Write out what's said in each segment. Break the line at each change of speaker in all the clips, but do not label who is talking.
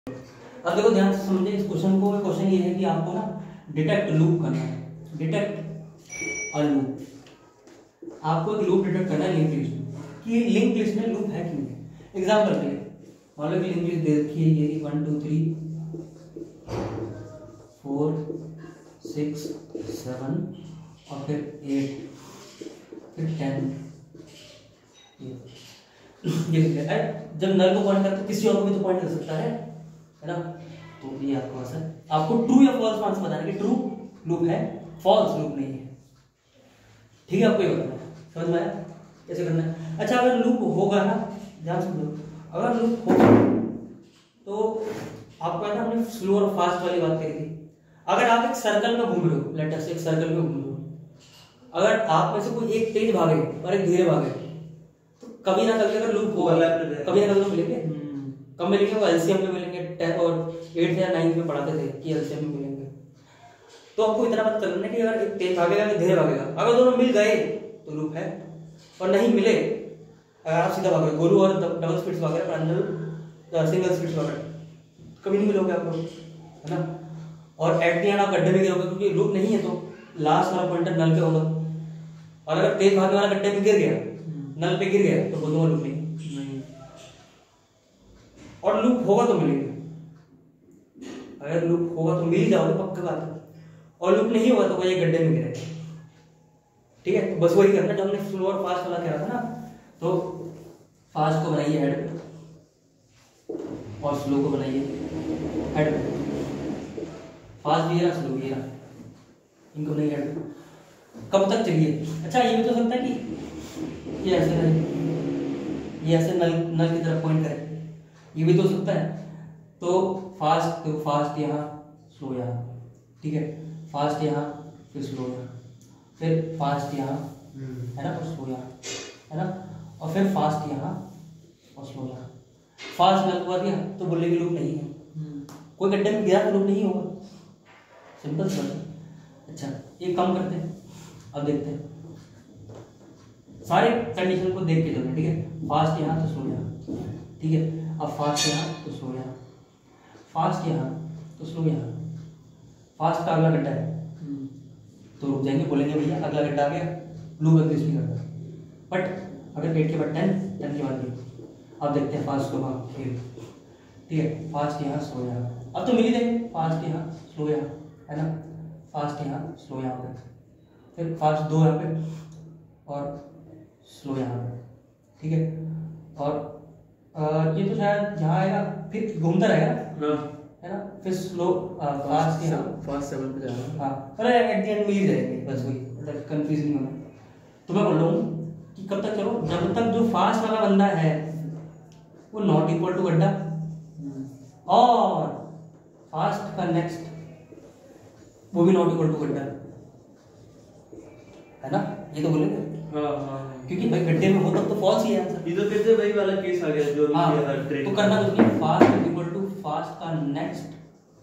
अब देखो ध्यान से समझे इस क्वेश्चन को। क्वेश्चन ये है कि आपको ना डिटेक्ट लूप करना है, डिटेक्ट अ लूप। आपको एक लूप डिटेक्ट करना है लिंक लिस्ट में कि लिंक लिस्ट में लूप है कि नहीं। एग्जाम्पल के लिए मान लो कि लिंक लिस्ट दे रखी है ये 1 2 3 4 6 7 और फिर 8 फिर 10 ये जब नल को पॉइंट करते किसी और को भी तो पॉइंट कर सकता है ना। तो ये आपको आंसर, आपको ट्रू या फॉल्स आंसर बताना है कि ट्रू लूप है, फॉल्स लूप नहीं है। ठीक है, आपको ये बताना है। समझ में आया कैसे करना है? अच्छा, अगर लूप होगा ना, ध्यान समझो, अगर लूप होगा तो आपको है ना, हमने स्लो और फास्ट वाली बात करी थी। अगर आप एक सर्कल में घूम रहे हो, लेट अस से एक सर्कल में घूम रहे हो, अगर आप में से कोई एक तेज भागे और एक धीरे भागे तो कभी ना कभी अगर लूप होगा, कभी ना कभी तो मिलेंगे। कब मिलेंगे? वो एलसीएम में मिलेंगे। 10 और 8 या 9 में पढ़ाते थे कि एलसीएम में मिलेंगे। तो आपको इतना पता चलना है कि अगर एक तेज भागेगा कि धीरे भागेगा। अगर दोनों मिल गए तो लूप है, और नहीं मिले, अगर आप सीधा भाग रहे, गोलू और डबल स्पीड भाग रहे, प्रांजल सिंगल स्पीड भाग रहे, कभी नहीं मिलोगे आपको, है ना। और एट द एंड आप गड्ढे में गिरोगे क्योंकि लूप नहीं है, तो लास्ट वाला पॉइंटर नल पे होगा। और अगर तेज भागने वाला गड्ढे में गिर गया, नल पे गिर गया, तो बोलूंगा लूप नहीं। और लूप होगा तो मिलेंगे। अगर लूप होगा तो मिल ही जाओगे, पक्का बात है। और लूप नहीं होगा तो वही गड्ढे में गिरेगा। ठीक है, तो बस वही करना जो हमने स्लो और फास्ट वाला कहा था ना। तो फास्ट को बनाइए हेड पे और स्लो को बनाइए हेड पे। फास्ट भी है ना, स्लो भी है ना, इनको बनाइए हेड पे। कब तक चलिए? अच्छा, ये भी तो सकता है कि ये ऐसे रहे, ये ऐसे नल नल की तरफ पॉइंट करे, ये भी तो सकता है। तो फास्ट यहाँ, स्लो यहाँ। ठीक है, फास्ट यहाँ फिर स्लो यहाँ, फिर फास्ट यहाँ, है ना, और स्लो यहाँ, है ना, और फिर फास्ट यहाँ और स्लो यहाँ। फास्ट नल को दिया तो बोले कि लूप नहीं है, कोई गड्ढे में गिरा तो लूप नहीं होगा। सिंपल सा। अच्छा, ये कम करते हैं, अब देखते हैं सारे कंडीशन को देख के चलते। ठीक है, फास्ट यहाँ तो स्लो यहाँ। ठीक है, अब फास्ट यहाँ तो स्लो यहाँ, फास्ट यहाँ तो स्लो यहाँ। फास्ट का अगला गड्ढा है तो रुक जाएंगे, बोलेंगे भैया अगला गड्ढा आ गया, लूप एग्जिस्ट नहीं करता। बट अगर 8 के बाद 10 के बाद भी, अब देखते हैं फास्ट स्लो फिर। ठीक है, फास्ट यहाँ स्लो यहाँ, अब तो मिल ही देंगे। फास्ट यहाँ स्लो यहाँ, है ना, फास्ट यहाँ स्लो यहाँ पे, फिर फास्ट 2 यहाँ पे और स्लो यहाँ पे। ठीक है, और ये तो शायद यहाँ आएगा, फिर घूमता रहेगा, है ना, फिर स्लो फास्ट यहाँ,
फास्ट 7 पे जाना।
हाँ, अरे एट द एंड मिल ही जाएंगे, बस वही, मतलब कंफ्यूज नहीं होना। तो मैं बोल रहा हूँ कि कब तक चलो, जब तक जो फास्ट वाला बंदा है वो नॉट इक्वल टू गड्ढा और फास्ट का नेक्स्ट वो भी नॉट इक्वल टू गड्ढा, है ना, ये तो बोलेंगे। क्योंकि भाई गड्ढे में हो तब तो फॉल्स ही है आंसर।
ये तो फिर से वही वाला केस आ गया जो
तो करना कुछ नहीं, fast is equal to fast का नेक्स्ट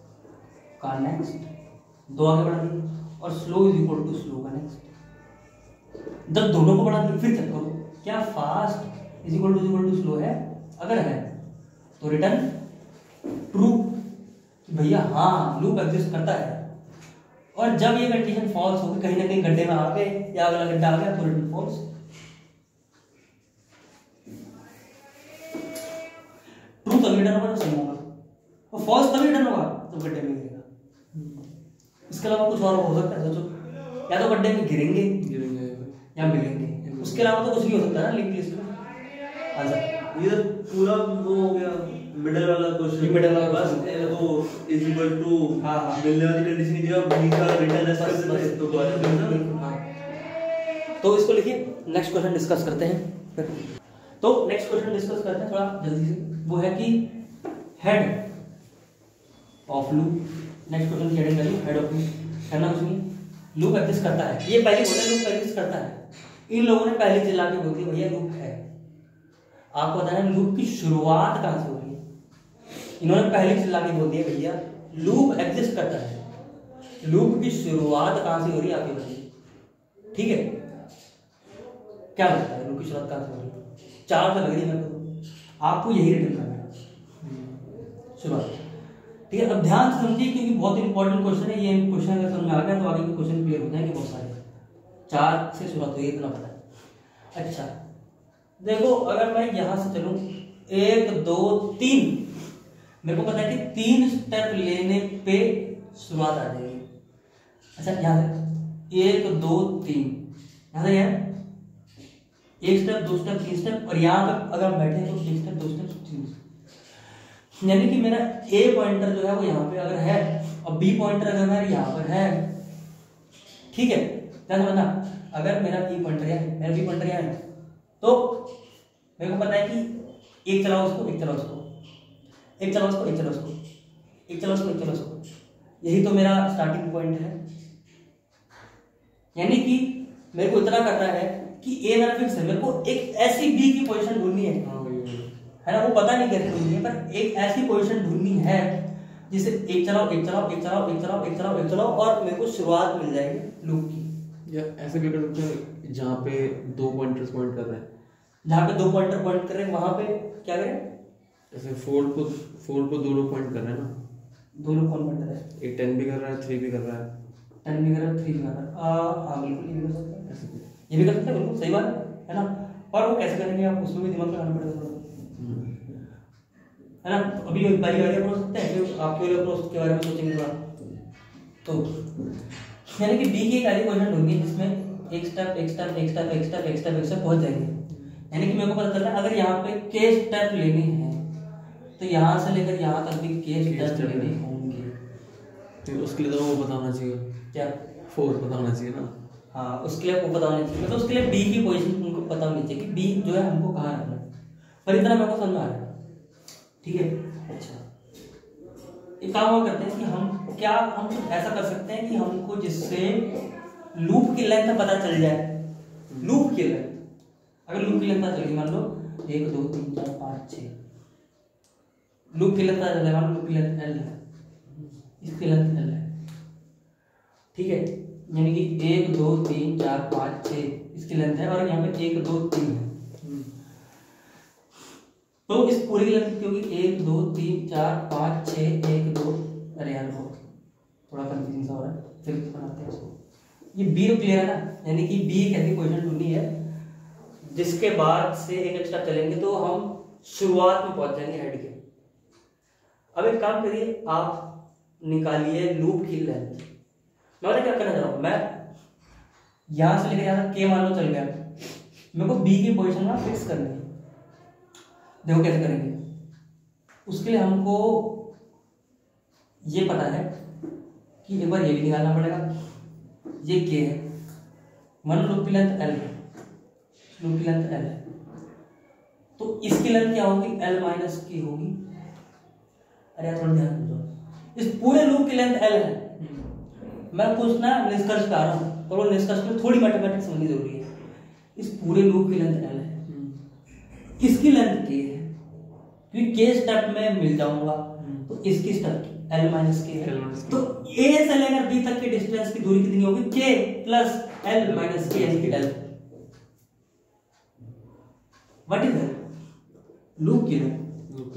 2 आगे बढ़ा दिए, और slow is equal to slow का नेक्स्ट। जब दोनों को बढ़ा दिए फिर चेक करो क्या fast is equal to slow है। अगर है तो रिटर्न ट्रू कि भैया हाँ लूप एग्जिस्ट करता है। और जब ये कंडीशन फॉल्स होगी, कहीं ना कहीं गड्ढे में आ गए या अगला गड्ढा आ गया, तो रिटर्न फॉल्स। ट्रू तभी रिटर्न होगा जब सही होगा, और फॉल्स तभी रिटर्न होगा जब गड्ढे में गिरेगा। इसके अलावा कुछ और हो सकता है? सोचो, या तो गड्ढे में गिरेंगे या मिलेंगे, उसके अलावा तो कुछ नहीं हो सकता ना लिंक लिस्ट में। आंसर
ये पूरा वो हो गया मिडल वाला क्वेश्चन,
मिडल वाला
बस वो इज इक्वल टू मिलने वाली कंडीशन की जगह बी का रिटर्न ऐसा कर देते हैं तो बात है।
तो इसको लिखिए, नेक्स्ट क्वेश्चन डिस्कस करते हैं। तो नेक्स्ट क्वेश्चन डिस्कस करते हैं थोड़ा जल्दी से। वो है कि head of loop. Next question की हेडिंग करिए हेड ऑफ लूप। करना कुछ नहीं, लूप एग्जिस्ट करता है। ये पहले बोला लूप एग्जिस्ट करता है, इन लोगों ने पहले चिल्ला के बोल दिया भैया लूप है। आपको बताना लूप की शुरुआत कहां से हो रही है। इन्होंने पहले चिल्ला के बोल दिया भैया लूप एग्जिस्ट करता है। लूप की शुरुआत कहां से हो रही है आपके बताइए। ठीक है, क्या लगता है लूप की शुरुआत कहां से हो रही है? 4 तो लग रही है मेरे को, आपको यही रिटर्न करना है शुरुआत। ठीक है, अब ध्यान से समझिए क्योंकि बहुत इंपॉर्टेंट क्वेश्चन है ये। क्वेश्चन अगर समझ में आ गया तो आगे के क्वेश्चन क्लियर हो जाएंगे बहुत सारे। 4 से शुरुआत हुई इतना पता है। अच्छा देखो, अगर मैं यहां से चलूं 1 2 3, मेरे को पता है कि 3 स्टेप लेने पे शुरुआत आ जाएगी। अच्छा यहाँ से 1 2 3, यहाँ से है 1 स्टेप 2 स्टेप 3 स्टेप, और यहाँ पर अगर बैठे तो 1 स्टेप 2 स्टेप 3 स्टेप, यानी कि मेरा ए पॉइंटर जो है वो यहाँ पे अगर है और बी पॉइंटर अगर मेरा यहाँ पर है, ठीक है, ध्यान समझना। अगर मेरा बी पॉइंटर है, मेरा बी पॉइंटर यहाँ है, तो मेरे को पता है कि एक चलाओ उसको, एक चलाओ उसको, एक चलाओ उसको, एक चलाओ उसको, एक चलाओ उसको, एक चलाओ उसको, यही तो मेरा स्टार्टिंग पॉइंट है। यानी कि मेरे को इतना करना है कि ए मेरा फिक्स है, मेरे को एक ऐसी बी की पोजीशन ढूंढनी है ना, वो पता नहीं कैसे ढूंढनी है, पर एक ऐसी पोजीशन ढूंढनी है जिसे एक चलाओ एक चलाओ एक चलाओ एक चलाओ एक चलाओ एक चलाओ और मेरे को शुरुआत मिल जाएगी लूप की।
या ऐसे भी कर सकते हैं जहाँ पे 2 पॉइंटर्स पॉइंट कर रहे हैं,
जहाँ पे 2 पॉइंटर पॉइंट कर रहे हैं वहां पे क्या करें,
जैसे 4 को 2 लोग पॉइंट कर रहे हैं ना,
2 लोग कौन पॉइंट कर रहे हैं,
एक 10 भी कर रहा है 3 भी कर रहा है,
10 भी कर रहा है 3 भी कर रहा है, हाँ बिल्कुल ये भी कर सकते हैं, ये भी कर सकते हैं, बिल्कुल सही बात है ना। और वो कैसे करेंगे आप, उसमें भी दिमाग लगाना पड़ेगा थोड़ा, है ना। अभी बारी बारी अप्रोच सकते हैं, फिर आपके वाले अप्रोच के बारे में सोचेंगे थोड़ा। तो यानी कि बी की एक ऐसी पोजीशन ढूंढनी है जिसमें एक स्टेप एक स्टेप एक स्टेप एक स्टेप एक स्टेप एक स्टेप पहुंच जाएंगे। यानी कि मेरे को पता चला अगर यहाँ पे के स्टेप लेने हैं तो यहाँ से लेकर यहाँ तक भी के स्टेप लेने होंगे,
तो उसके लिए तो वो बताना चाहिए,
क्या
4 बताना चाहिए ना।
हाँ, उसके लिए वो पता होना चाहिए, मतलब उसके लिए बी की पोजीशन उनको पता होनी चाहिए कि बी जो है हमको कहाँ रखना है, पर इतना मेरे को समझ में आ रहा है, ठीक है। अच्छा एक काम और करते हैं कि हम कुछ ऐसा कर सकते हैं कि हमको जिससे लूप की लेंथ पता चल जाए। लूप की लेंथ, अगर लूप की लेंथ पता चलेगी, मान लो 1 2 3 4 5 6, लूप की लेंथ पता चल जाएगा, लूप की लेंथ L है, इसकी लेंथ L है, ठीक है। यानी कि 1 2 3 4 5 6 इसकी लेंथ है, और यहाँ पे 1 2 3 है, तो इस पूरी की लेंथ क्योंकि 1 2 3 4 5 6 1 2, अरे यार वो थोड़ा कंफ्यूजन सा हो रहा है, फिर बनाते हैं इसको। ये बी तो क्लियर है ना, यानी कि बी एक ऐसी पोजीशन ढूंढनी है जिसके बाद से एक स्टेप चलेंगे तो हम शुरुआत में पहुंच जाएंगे हेड के। अब एक काम करिए, आप निकालिए लूप की लेंथ। मैं क्या करना चाह रहा हूं, मैं यहां से लेकर यहां तक के मान लो चल गया, मेरे को बी की पोजीशन में फिक्स करनी है। देखो कैसे करेंगे, उसके लिए हमको ये पता है कि एक बार ये भी निकालना पड़ेगा, ये के है, मान लो लूप की लेंथ L है, लूप की लेंथ L है, तो इसकी लेंथ क्या होगी, L माइनस की होगी। अरे यार थोड़ा ध्यान दो, इस पूरे लूप की लेंथ L है, मैं कुछ ना निष्कर्ष पे आ रहा हूँ, और वो निष्कर्ष में थोड़ी मैथमेटिक्स समझनी जरूरी है। इस पूरे लूप की लेंथ L है, इसकी लेंथ के है, क्योंकि के स्टेप में मिल जाऊंगा, तो इसकी स्टेप L माइनस के है, तो A से लेकर B तक की डिस्टेंस की दूरी कितनी होगी, K प्लस L माइनस के, यानी कि L। What is that, loop की length,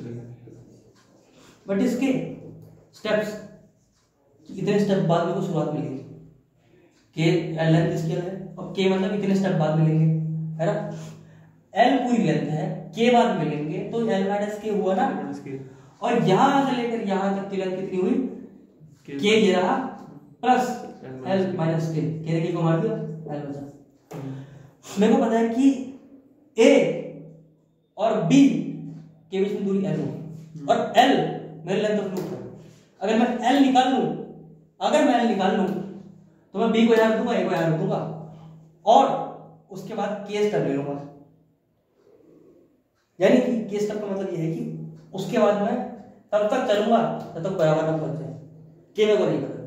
what is K steps, इतने स्टेप बाद में को शुरुआत मिलेगी, के लेंथ इसकी है, और के मतलब इतने स्टेप बाद मिलेंगे, है ना। L पूरी लेंथ है, के बाद मिलेंगे, तो L माइनस के हुआ ना, और यहां से लेकर यहां तक की लेंथ कितनी हुई, के ये रहा प्लस L माइनस के ने के को मार दिया, L बचा। मेरे को पता है कि A और B के बीच में दूरी L होगी, और L मेरी लेंथ ऑफ लूप है। अगर मैं L निकाल लूं तो मैं B को यहां रख दूंगा, A को यहां रख दूंगा, और उसके बाद के स्टेप ले लूंगा। यानी कि के स्टेप का मतलब यह है कि उसके बाद मैं तब तक चलूंगा तब तक बराबर ना पहुंच जाए, के मेरे को नहीं पता।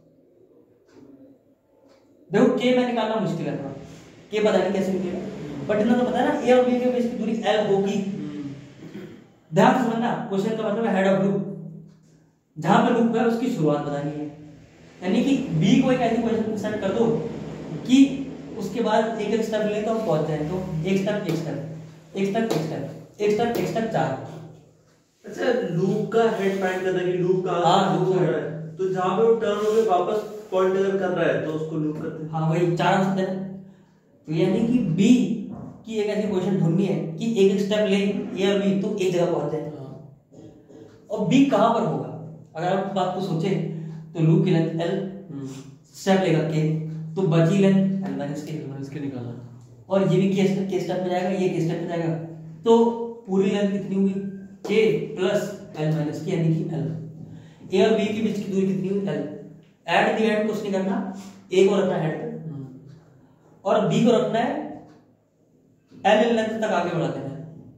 देखो के मैं निकालना मुश्किल है थोड़ा, के पता नहीं कैसे निकलेगा, बट इतना तो पता है ना, ए और बी के बीच की दूरी L होगी। ध्यान से समझना, क्वेश्चन का मतलब है हेड ऑफ लूप, जहां पे लूप है उसकी शुरुआत बतानी है। यानी कि बी को एक ऐसी पोजीशन पे सेट कर दो कि उसके बाद एक एक स्टेप ले तो पहुंच जाए, तो एक स्टेप एक स्टेप एक स्टेप एक स्टेप एक स्टेप एक स्टेप 4,
अच्छा, लूप का हेड फाइंड करना है कि लूप कहाँ
हाँ,
से
loop
हो
का
रहा है, तो जहाँ पे वो टर्न होकर वापस पॉइंट अगर कर रहा है तो उसको लूप करते हैं।
हाँ वही 4 आंसर है। तो यानी कि बी की एक ऐसी पोजीशन ढूंढनी है कि एक एक स्टेप ले ए और बी तो एक जगह पहुंच जाए। और बी कहाँ पर होगा, अगर आप बात को सोचे तो लूप की लेंथ एल, स्टेप लेगा के, तो बची लेंथ एल माइनस के
निकालना।
और ये भी के स्टेप में जाएगा, ये के स्टेप में जाएगा, तो पूरी लेंथ कितनी हुई के प्लस एल माइनस के, यानी कि एल। ए और बी के बीच की दूरी कितनी हुई एल। एट द एंड कुछ नहीं करना, ए को रखना हेड पे और बी को रखना है एल लेंथ तक आगे बढ़ा देना है।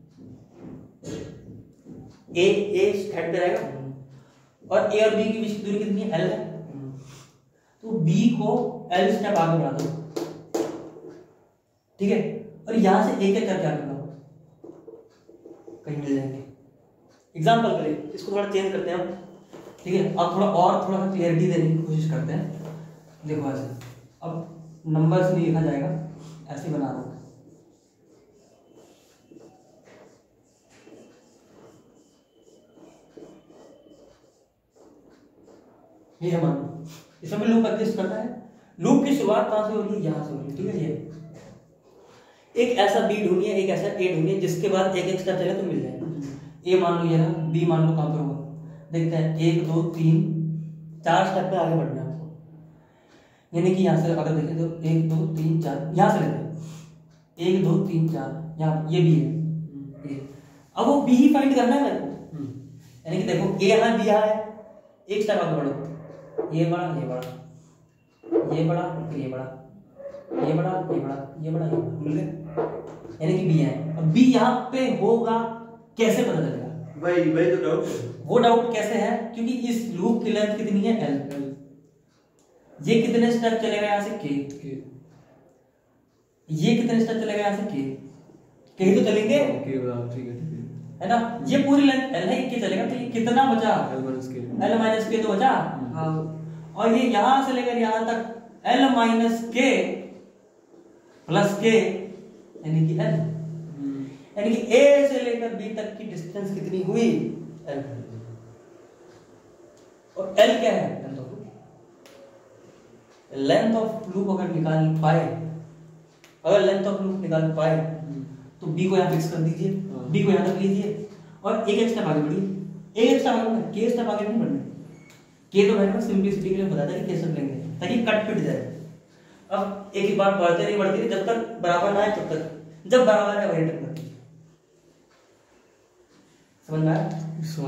ए हेड पे रहेगा और ए और बी के बीच की दूरी कितनी है एल है, तो बी को एल स्टेप आगे बढ़ा दो, ठीक है। और यहां से एक एक करके आगे बढ़ाओ, कहीं मिल जाएंगे। एग्जाम्पल के लिए इसको थोड़ा चेंज करते हैं हम, ठीक है। अब थोड़ा सा क्लियरिटी देने की कोशिश करते हैं। देखो ऐसे, अब नंबर से नहीं लिखा जाएगा, ऐसे बना रहा हूं। ये है मान, इसमें भी लूप एग्जिस्ट करता है। लूप की शुरुआत कहां से हो रही है, यहां से हो रही है, ठीक है। ये एक ऐसा बी ढूंढिए, एक ऐसा ए ढूंढिए जिसके बाद एक एक स्टेप चले तो मिल जाए। ए मान लो ये रहा, बी मान लो कहां पर होगा, देखते हैं 1 2 3 4 स्टेप पे आगे बढ़ना है आपको। यानी कि यहां से अगर देखें तो 1 2 3 4 यहां से लेते हैं 1 2 3 4, यहाँ ये बी है ये। अब वो बी ही फाइंड करना है मेरे को, यानी कि देखो ए यहाँ बी यहाँ है, एक स्टेप आगे बढ़ो, ये बड़ा ये बड़ा ये बड़ा फिर ये बड़ा ये बड़ा ये बड़ा ये बड़ा ये बड़ा, मिल गए, यानी कि बी है। अब बी यहाँ पे होगा कैसे पता चलेगा,
वही तो डाउट है।
वो डाउट कैसे है, क्योंकि इस लूप की लेंथ कितनी है एल, ये कितने स्टेप चलेगा यहाँ से के, ये कितने स्टेप चलेगा यहाँ से के ही तो चलेंगे,
ठीक
है ना। ये पूरी लेंथ एल है, के चलेगा, तो ये कितना बचा एल माइनस के तो बचा। और ये यहां से लेकर यहां तक एल माइनस के प्लस के, यानी कि एल, यानी कि ए से लेकर बी तक की डिस्टेंस कितनी हुई एल। और एल क्या है, लेंथ ऑफ लूप अगर निकाल पाए, अगर लेंथ ऑफ लूप निकाल पाए तो बी को यहां फिक्स कर दीजिए, बी को यहां तक लीजिए और एक एक स्टेप आगे बढ़िए। एक स्टेप आगे बढ़ना, के स्टेप आगे नहीं बढ़ना, के तो मैंने सिंपलिसिटी के लिए बताया था कि के स्टेप लेंगे ताकि कट पिट जाए। अब एक ही बात बढ़ते नहीं जब तक बराबर ना आए तब तक, जब बराबर है वही टक्कर, समझ में आया?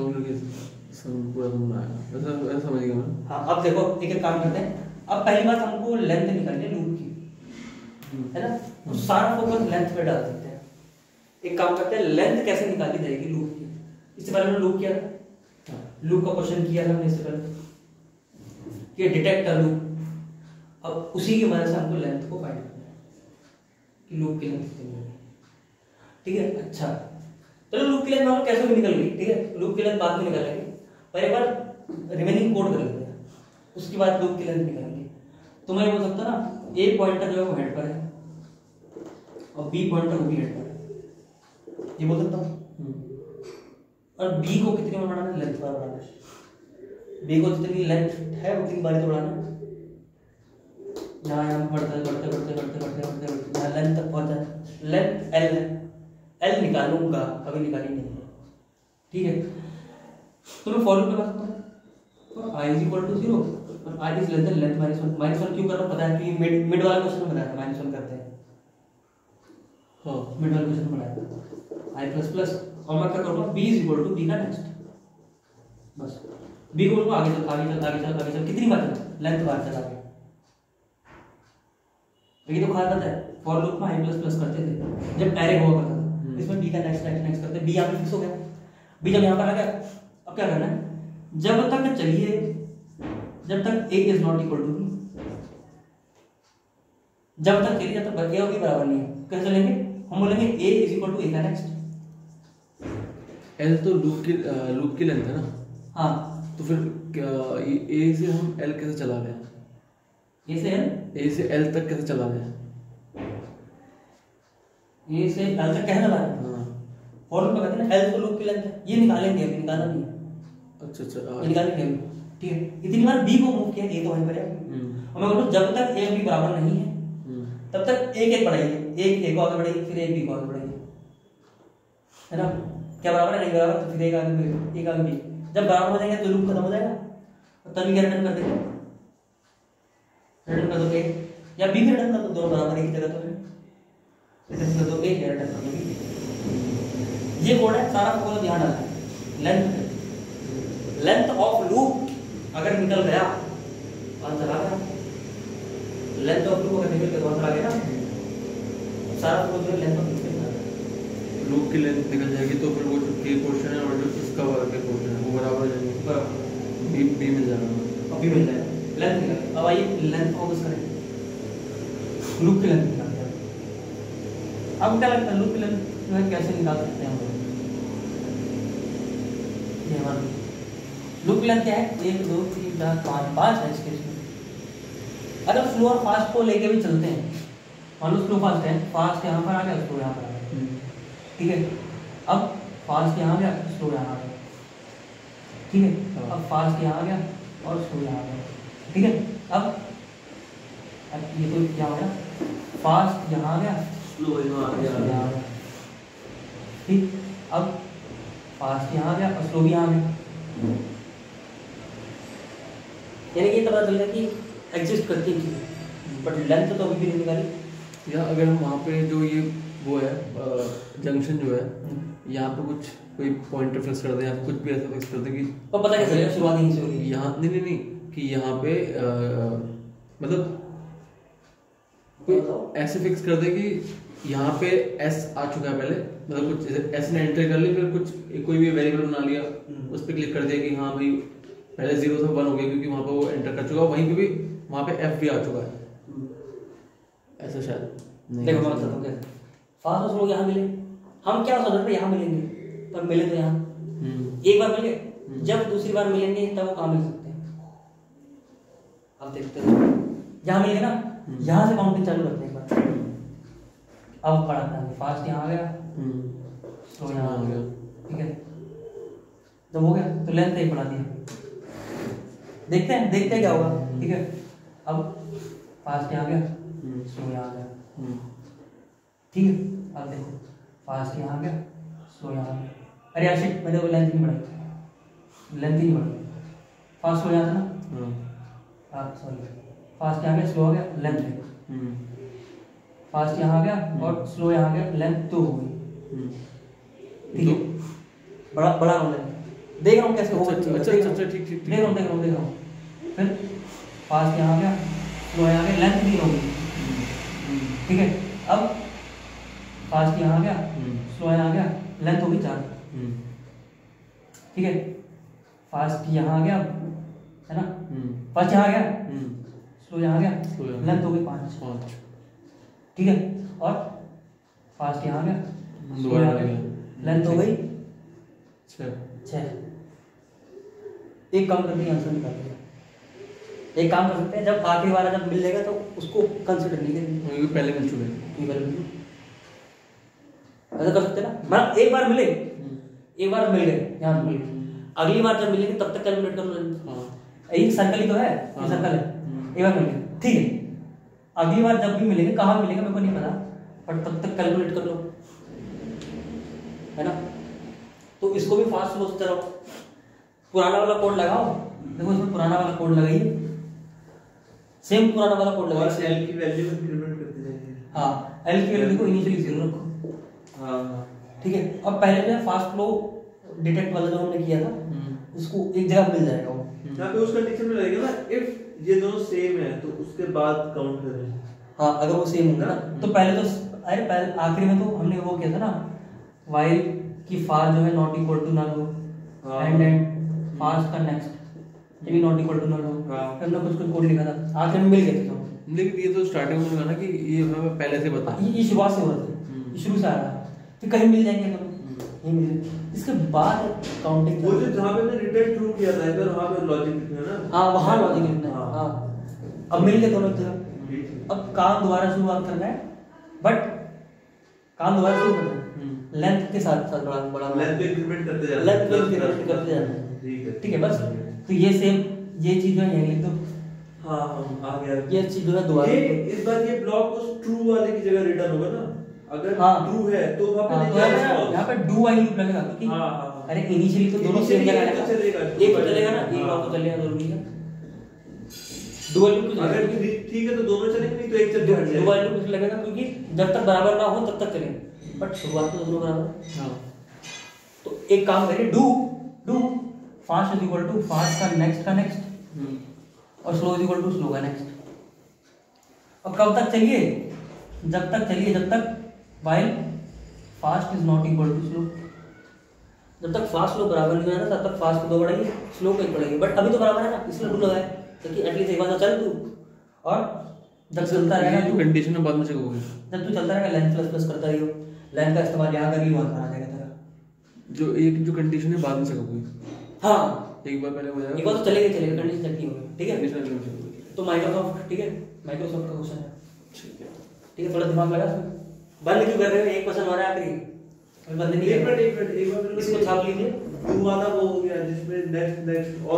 समझ गया मैं।
हाँ, अब देखो एक एक काम करते हैं। अब पहली बात हमको लेंथ निकालनी है लूप की, है ना, तो सारा फोकस लेंथ पे डाल देते हैं। एक काम करते हैं, लेंथ कैसे निकाली जाएगी लूप की। इससे पहले हमने लूप किया था, लूप का क्वेश्चन किया था हमने इससे पहले कि डिटेक्ट अ लूप। अब उसी की मदद से हमको लेंथ को फाइंड करना है कि लूप की लेंथ कितनी है, ठीक है। अच्छा चलो लूप की लेंथ कैसे भी निकल गई, ठीक है, लूप की लेंथ बाद में निकालेंगे, पर एक बार रिमेनिंग कोड कर लेते हैं, उसके बाद लूप की लेंथ निकालेंगे। तो मैं बोल सकता ना, ए पॉइंटर जो है वो हेड पर है और बी पॉइंटर वो भी हेड पर है, ये बोल सकता हूँ। और बी को कितनी बार बढ़ाना है, लेंथ बार बढ़ाना है। बी को जितनी लेंथ है उतनी बार तो बढ़ाना है, यहाँ बढ़ते बढ़ते बढ़ते बढ़ते बढ़ते बढ़ते बढ़ते यहाँ लेंथ तक पहुंचा है। लेंथ एल है, एल निकालूंगा, अभी निकाली नहीं है, ठीक है। तो मैं फॉर्मूला लगा सकता हूँ, तो आई इज इक्वल टू 0 और I is less than length minus 1। Minus 1 क्यों कर रहा हूँ पता है, क्योंकि मिड वाला क्वेश्चन में बताया था माइनस 1 करते हैं, हाँ मिड वाला क्वेश्चन में बताया आई प्लस प्लस। और मैं क्या करूँगा, B is equal to B का नेक्स्ट, बस बी को आगे चल आगे चल आगे चल आगे चल, कितनी बार चला, लेंथ बार चला गया। ये तो खाया था फॉर लूप में आई प्लस प्लस करते थे जब एरे हुआ करता था, इसमें बी का नेक्स्ट नेक्स्ट नेक्स्ट करते, बी यहाँ पे फिक्स हो गया, बी जब यहाँ पर आ गया, अब क्या करना है, जब तक चलिए जब तक A is not equal to B, जब तक चलिए जब तक ए और बी बराबर नहीं है, कैसे चलेंगे, हम बोलेंगे A is equal to A का नेक्स्ट।
एल तो लूप की लेंथ है ना,
हाँ
तो फिर ए से हम एल कैसे चला रहे हैं,
ए से एल
तक कैसे चला रहे हैं,
ए से एल तक कैसे चला रहे हैं, फॉर लूप कहते हैं ना, एल्स तो लूप की लेंथ है, ये निकालेंगे, अभी निकालना नहीं है।
अच्छा
ये निकालेंगे अभी, ठीक है। इतनी बार बी को मूव किया, ए तो वहीं पर है, और मैं बोलूँ जब तक ए और बी बराबर नहीं है तब तक एक एक बढ़ाइए, एक ए को आगे बढ़ाइए, फिर एक बी को आगे बढ़ाइए, है ना। क्या बराबर है, नहीं बराबर, तो फिर एक आगे बी। जब बराबर हो जाएंगे तो लूप खत्म हो जाएगा, तभी क्या रिटर्न कर देंगे, रिटर्न कर दो ए या बी भी रिटर्न कर दो, दोनों बराबर एक ही जगह तो है, रिटर्न कर दो ए या रिटर्न कर दो बी। ये कोड है, सारा को ध्यान रखना है। लेंथ ऑफ लूप अगर निकल गया आंसर आ गया, लेंथ ऑफ लूप अगर निकल गया तो आंसर आ गया ना, सारा को जो लेंथ ऑफ
लूप की लेंथ निकल जाएगी तो फिर वो जो के पोर्शन है और जो इसका वर्ग के पोर्शन है वो बराबर हो जाएंगे, बराबर बी मिल जाएगा,
अब बी मिल जाएगा, लेंथ निकल। अब आइए लेंथ फोकस करें, लूप की लेंथ निकाल दिया। अब क्या लगता है लूप की लेंथ कैसे निकाल सकते हैं हम लोग? ये हमारा लूप की लेंथ क्या है, 1 2 3 4 5 5 है इसके इसमें। अगर स्लो और फास्ट को लेके भी चलते हैं, मान लो स्लो फास्ट है, फास्ट यहाँ पर आ गया, स्लो यहाँ पर आ गया, ठीक है। अब फास्ट यहाँ आ गया, स्लो यहाँ आ गया, ठीक है। अब फास्ट यहाँ आ गया और स्लो यहाँ आ गया, ठीक है। अब ये तो क्या हो गया, फास्ट यहाँ आ गया,
स्लो यहाँ आ गया,
ठीक। अब फास्ट यहाँ आ गया और स्लो भी यहाँ आ गया, यानी कि पता चल गया कि एग्जिस्ट करती है चीज़, बट लेंथ तो अभी भी नहीं निकाली।
या अगर हम वहाँ पे जो ये वो है जंक्शन जो है यहाँ पे कुछ कोई पॉइंटर फिक्स कर दे या कुछ भी ऐसा फिक्स कर दे कि
तो पता कैसे चलेगा शुरुआत यहीं से हो रही है,
यहाँ नहीं कि यहाँ पे मतलब कोई ऐसे फिक्स कर दे कि यहाँ पे एस आ चुका है पहले, मतलब कुछ जैसे एस ने एंटर कर लिया, फिर कुछ कोई भी वेरिएबल बना लिया, उस पर क्लिक कर दिया कि हाँ भाई पहले 0 से 1 हो गया क्योंकि वहाँ पे वो एंटर कर चुका है, वहीं पे भी वहाँ पे एफ भी आ चुका है, ऐसा शायद नहीं।
देखो मैं बताता हूँ कैसे फास्ट और स्लो यहाँ मिले, हम क्या सोच रहे थे यहाँ मिलेंगे, पर मिले तो यहाँ एक बार मिले, जब दूसरी बार मिलेंगे तब वो कहाँ मिल सकते हैं, अब देखते हैं। यहाँ मिलेंगे ना, यहाँ से काउंटिंग चालू करते हैं एक बार। अब बढ़ाता है, फास्ट यहाँ आ गया, स्लो यहाँ आ गया, ठीक है। जब हो गया तो लेंथ एक बढ़ा दिया, देखते हैं क्या होगा, ठीक है। अब फास्ट यहाँ आ गया, स्लो यहाँ आ गया, ठीक है। अब देखो फास्ट यहाँ आ गया, स्लो यहाँ आ गया, अरे यार शिट मैंने वो लेंथ नहीं बढ़ाई, लेंथ ही नहीं बढ़ाई, फास्ट स्लो यहाँ था ना, सॉरी फास्ट यहाँ आ गया, स्लो आ गया, लेंथ है, फास्ट यहाँ आ गया और स्लो यहाँ आ गया, लेंथ 2 हो गई, ठीक है। बड़ा रहा हूँ लेंथ, देख रहा हूँ कैसे होगा,
अच्छा ठीक
देख रहा हूँ। फिर फास्ट यहाँ आ गया, स्लो यहाँ आ गया, लेंथ 3 हो गई, ठीक है। अब फास्ट यहाँ आ गया, स्लो यहाँ आ गया, लेंथ हो गई 4, ठीक है। फास्ट यहाँ आ गया, है ना, फास्ट यहाँ आ गया, स्लो यहाँ आ गया, लेंथ हो गई 5, ठीक है। और फास्ट यहाँ आ गया, स्लो यहाँ आ गया, लेंथ हो गई 6। एक काम करके आंसर निकाल दिया। एक काम कर सकते हैं, जब आखिरी वाला जब मिल जाएगा तो उसको कंसिडर नहीं करेंगे,
पहले मिल चुके हैं,
ऐसा कर सकते हैं ना, मतलब एक बार मिले, एक बार मिल गए, यहाँ मिल गए, अगली बार जब मिलेंगे तब तक कैलकुलेट कर लो, एक सर्कल ही तो है, ये सर्कल है, एक बार मिल गए, ठीक है। अगली बार जब भी मिलेंगे, कहाँ मिलेंगे मेरे को नहीं पता, पर तब तक कैलकुलेट कर लो, है ना। तो इसको भी फास्ट स्लो से चलाओ, पुराना वाला कोड लगाओ, देखो इसमें पुराना वाला कोड लगाइए, सेम पुराना वाला कोड लगाइए,
एल की वैल्यू इंक्रीमेंट करते जाएंगे,
हाँ एल की वैल्यू देखो इनिशियली 0 रखो,
हाँ
ठीक है। अब पहले जो है फास्ट फ्लो डिटेक्ट वाला जो हमने किया था, उसको एक जगह मिल जाएगा वो,
यहाँ पे उस कंडीशन में लगेगा ना, इफ ये दोनों सेम है तो उसके बाद काउंट करें,
हाँ अगर वो सेम होंगे ना तो पहले तो अरे पहले आखिरी में तो हमने वो किया था ना, वाइल की फार जो है नॉट इक्वल टू नल हो, एंड फास्ट का नेक्स्ट ये भी नॉट इक्वल टू नल हो, हमने कुछ कोड लिखा था, आखिर में मिल गए थे।
लेकिन ये तो स्टार्टिंग में ना कि ये हमें पहले से पता,
ये शुरुआत से हो रहा था, ये शुरू से आ रहा है, फिर कहीं मिल जाएंगे तो नहीं मिले, इसके बाद काउंटिंग
वो जो जहाँ पे हमने रिटर्न ट्रू किया था इधर, वहाँ पे लॉजिक लिखना है ना,
हाँ वहाँ लॉजिक लिखना है, हाँ अब मिल गए दोनों जगह, अब काम दोबारा शुरुआत करना है, बट काम दोबारा शुरू करना है, लेंथ के साथ साथ बड़ा बड़ा
लेंथ पे इंक्रीमेंट करते जाना
लेंथ पे इंक्रीमेंट करते जाना है। ठीक है बस। तो ये सेम ये चीज है यही लिख दो।
हाँ आ गया।
ये चीज जो है दोबारा
ये इस बार ये ब्लॉक उस ट्रू वाले की जगह रिटर्न होगा ना, अगर
हाँ
ट्रू है तो वहां पे
हाँ,
नहीं
तो
जाएगा false।
यहाँ पे डू वाइल लूप लगेगा क्योंकि
हाँ।
अरे इनिशियली तो दोनों सेम
Initially
जगह
एक तो चलेगा,
एक तो चलेगा ना, एक
हाँ।
बार तो चलेगा जरूरी है। डुअल लूप तो
अगर
चलेगा,
ठीक है तो दोनों चलेंगे, नहीं तो एक चल के हट जाएगा।
डुअल लूप लगेगा क्योंकि जब तक बराबर ना हो तब तक चलेंगे, बट शुरुआत में दोनों बराबर।
हाँ
तो एक काम करिए, do fast is equal to fast का नेक्स्ट और slow is equal to slow का नेक्स्ट। और कब तक चलिए? जब तक while fast is not equal to slow. जब तक फास्ट स्लो बराबर नहीं है ना तब तक फास्ट को दो बढ़ाइए, स्लो को एक बढ़ाइए, बट अभी तो बराबर है ना इसलिए डू लगाए क्योंकि एटलीस्ट एक बार तो चल तू। और जब चलता रहेगा
जो कंडीशन है बाद में चेक होगी।
जब तू चलता रहेगा लेंथ प्लस प्लस करता रहियो, लेंथ का इस्तेमाल यहाँ कर लियो वहाँ आ जाएगा तेरा।
जो कंडीशन है बाद में चेक होगी।
हाँ
एक बार पहले हो जाएगा,
एक बार तो चलेगा कंडीशन चेक नहीं होगी। ठीक है
कंडीशन अगले में check होगी।
तो माइक्रोसॉफ्ट, ठीक है माइक्रोसॉफ्ट का क्वेश्चन है,
ठीक है।
ठीक है थोड़ा दिमाग लगा इसमें। बंद क्यों कर रहे हो? एक क्वेश्चन हमारा आखिरी, अभी बंद नहीं
एक
कर
मिनट एक बार
इसको छाप लीजिए।
ट्रू वाला वो हो गया जिसमें नेक्स्ट